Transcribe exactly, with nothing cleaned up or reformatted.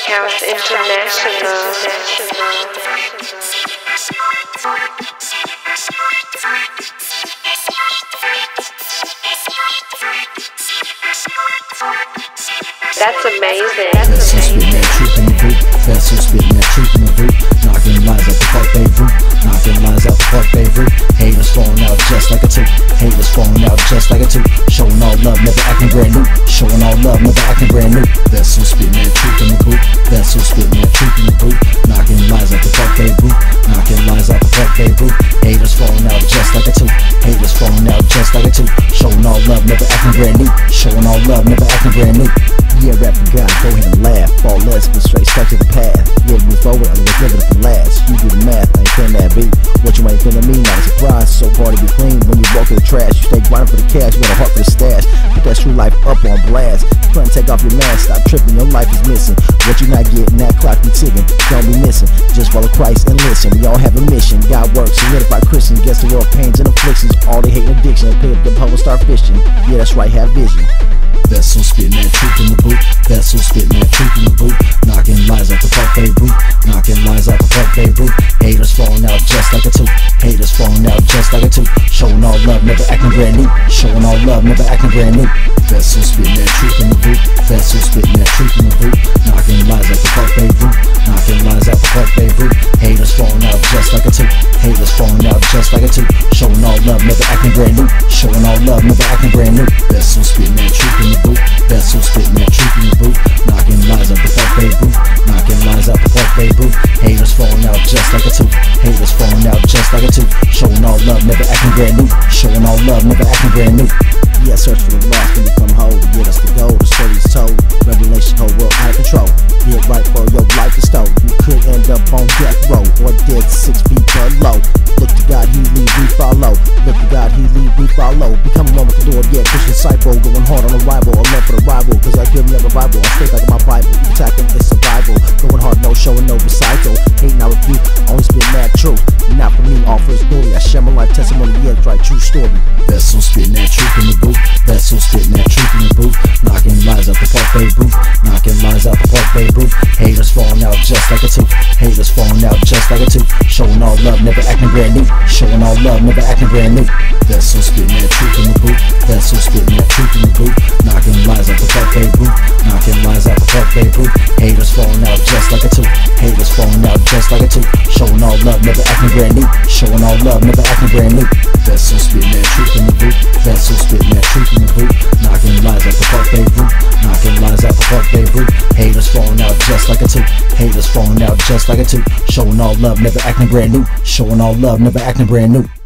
House International. That's amazing. Vessel spitting that truth in the boot. Vessel spitting that truth in the boot. Knocking lies out the park Beirut. Knocking lies out the park Beirut. Haters falling out just like a two. Haters falling out just like a two. Showing all love, never acting brand new. Showing all love, never acting brand new. Vessel spitting that truth in the boot. Vessel spitting that truth in the boot. Knocking lies out the park Beirut. Knocking lies out the park Beirut. Haters falling out just like a two. Haters falling out just like a two. Showing all love, never acting brand new. Showing all love, never acting brand new. Yeah, rapping God, go ahead and laugh. Fall less, but straight stuck to the path. Yeah, move forward, otherwise living it for last. You do the math, I ain't feeling that beat. What you ain't feeling me, not a surprise. So hard to be clean when you walk in the trash. You stay grinding for the cash, you got a heart for the stash. Put that true life up on blast. Front and take off your mask, stop tripping, your life is missing. What you not getting, that clock be ticking. Don't be missing, just follow Christ and listen. We all have a mission, God works, solidified Christians. Guess the world pains and afflictions, all they hate and addiction. Pick up the hoe and start fishing. Yeah, that's right, have vision. Vessel spitting that truth in the boot. Vessel spitting that truth in the boot. Knocking lies out the park Beirut. Knocking lies out the park Beirut. Haters falling out just like a two. Haters falling out just like a two. Showing all love, never acting brand new. Showing all love, never acting brand new. Vessel spitting that truth in the boot. Vessel spitting that truth in the boot. Knocking lies out the park Beirut. Knocking lies out the park Beirut. Haters falling out just like a two. Haters falling out just like a two. Showing all love, never acting brand new. Showing all love, never acting brand new. Vessel spitting that truth in the boot. Vessel spitting that truth in the boot. Knocking lies out the park Beirut. Knocking lies out the park Beirut. Haters falling out just like a two. Haters falling out just like a two. Showing all love, never acting brand new. Showing all love, never acting brand new. Yeah, search for the lost when you come home. Yeah, that's the goal, the story's told. Revelation, whole world out of control. Get right for your life is stole. You could end up on death row or dead six feet below. Look to God, he lead, we follow. Look to God, he lead, we follow. Become one with the Lord, yeah, Christian disciple. Going hard on arrival, I love for the rival. Cause I give me a revival, I stay back in my Bible. You attacking, it's survival. Going hard, no showing, no recital. Hating, I rebuke, only spit mad truth. Not for me, all for his glory. I share my life testimony, yeah, it's right, true story. Vessel spitting that truth in the boot. Vessel spitting that truth in the booth. Knocking lies out the park Beirut. Knocking lies out the park Beirut. Haters falling out just like a two. Haters falling out just like a two. Showing all love, never acting brand new. Showing all love, never acting brand new. Vessel spitting that truth in the booth. Vessel spitting that truth in the booth. Knocking lies out the park Beirut. Knocking lies out the park Beirut. Haters falling out just like a two. Haters falling out just like a two. Showing all love, never acting brand new. Showing all love, never acting brand new. Vessel spitting that truth in the booth. Vessel spitting that truth in the booth. Knocking lies out the park Beirut. Knocking lies out the park Beirut. Haters falling out just like a two. Haters falling out just like a two. Showing all love, never acting brand new. Showing all love, never acting brand new.